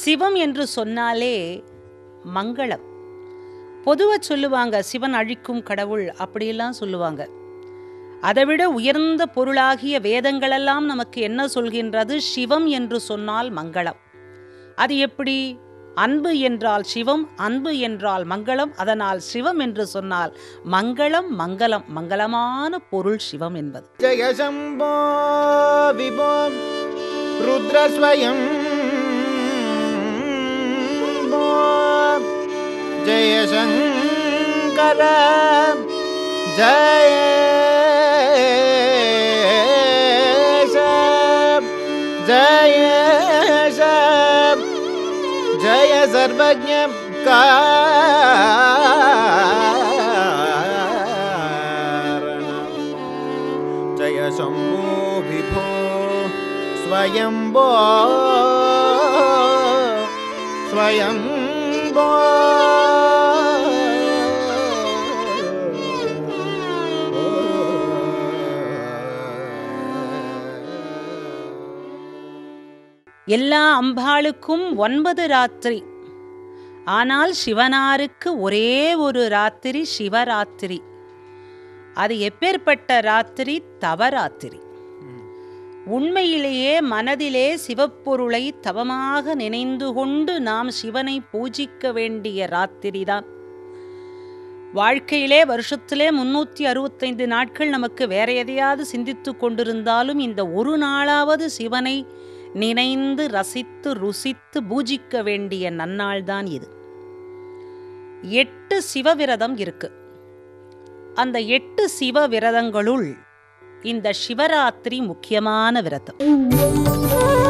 சிவம் என்று சொன்னாலே மங்களம். பொதுவாக சொல்லுவாங்க சிவன் அழிக்கும் கடவுள் அப்படியெல்லாம் சொல்லுவாங்க. அதைவிட உயர்ந்த பொருளாகிய வேதங்களெல்லாம் நமக்கு என்ன சொல்கின்றது? சிவம் என்று சொன்னால் மங்களம். அது எப்படி? அன்பு என்றால் சிவம், அன்பு என்றால் மங்களம். அதனால் சிவம் என்று சொன்னால் மங்களம், மங்களம், மங்களமான பொருள் சிவம் என்பது. ஜெயசம்போ விபோ ருத்ரஸ்வயம் ஜெயசங்கர ஜய ஜய ஜய சர்வஜ்ஞ காரண ஜய சம்போ விபோ ஸ்வயம்போ ஸ்வயம்போ எல்லா அம்பாளுக்கும் 9 ராத்திரி. ஆனால் சிவனாருக்கு ஒரே ஒரு ராத்திரி, சிவராத்திரி. அது எப்பேற்பட்ட ராத்திரி? தவராத்திரி. உண்மையிலேயே மனதிலே சிவப்பொருளை தவமாக நினைந்து கொண்டு நாம் சிவனை பூஜிக்க வேண்டிய ராத்திரி தான். வாழ்க்கையிலே வருஷத்திலே 365 நாட்கள் நமக்கு வேற எதையாவது சிந்தித்து கொண்டிருந்தாலும் இந்த ஒரு நாளாவது சிவனை நினைந்து ரசித்து ருசித்து பூஜிக்க வேண்டிய நன்னாள் தான் இது. 8 சிவவிரதம் இருக்கு. அந்த 8 சிவ விரதங்களுள் இந்த சிவராத்திரி முக்கியமான விரதம்.